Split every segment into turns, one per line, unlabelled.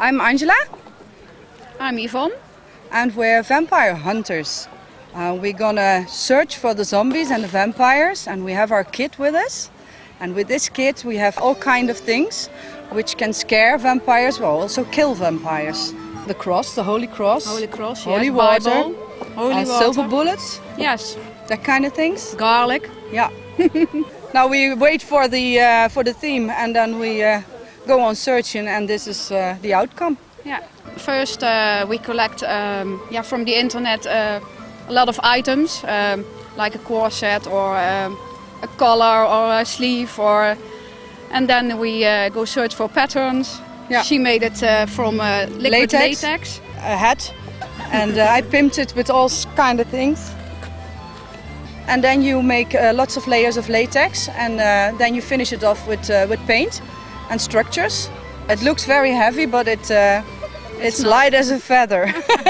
I'm Angela.
I'm Yvonne.
And we're vampire hunters. We're gonna search for the zombies and the vampires, and we have our kit with us. And with this kit we have all kind of things which can scare vampires, but also kill vampires. The cross, the holy cross,
Holy cross,
holy
yes.
water,
Bible, holy water.
silver bullets,
Yes.
that kind of things.
Garlic.
Yeah. Now we wait for the theme, and then we go on searching, and this is the outcome.
Yeah. First we collect from the internet a lot of items, like a corset or a collar or a sleeve, and then we go search for patterns.
Yeah.
She made it from liquid latex.
A hat, and I pimped it with all kind of things. And then you make lots of layers of latex, and then you finish it off with paint and structures. It looks very heavy, but it's light as a feather.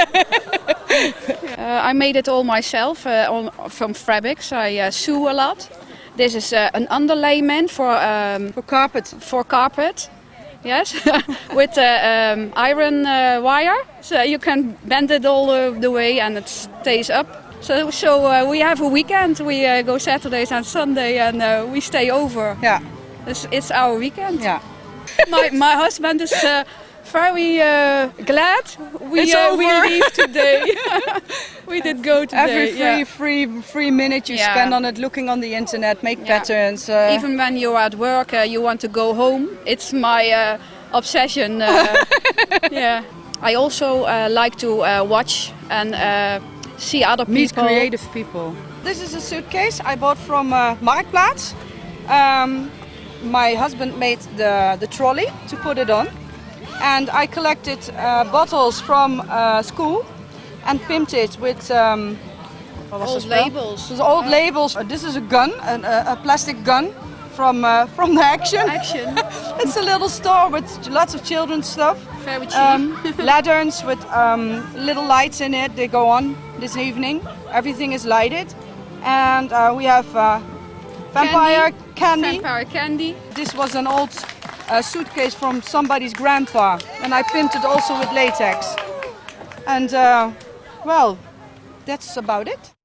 I made it all myself from fabrics. I sew a lot. This is an underlayment for
carpet.
For carpet, yes, with iron wire, so you can bend it all the way and it stays up. So we have a weekend. We go Saturdays and Sunday, and we stay over.
Yeah,
it's our weekend.
Yeah.
My husband is very glad we leave today. We did go today.
Every free minute you spend on it, looking on the internet, make patterns.
Even when you're at work, you want to go home. It's my obsession. Yeah. I also like to watch and see other people.
Meet creative people. This is a suitcase I bought from Marktplaats. My husband made the trolley to put it on. And I collected bottles from school and pimped it with
old labels.
Old labels. This is a gun, a plastic gun from the Action. It's a little store with lots of children's stuff.
Very cheap.
Lanterns with little lights in it. They go on this evening. Everything is lighted, and we have vampire candy.
Vampire candy.
This was an old suitcase from somebody's grandpa, and I pimped it also with latex. And well, that's about it.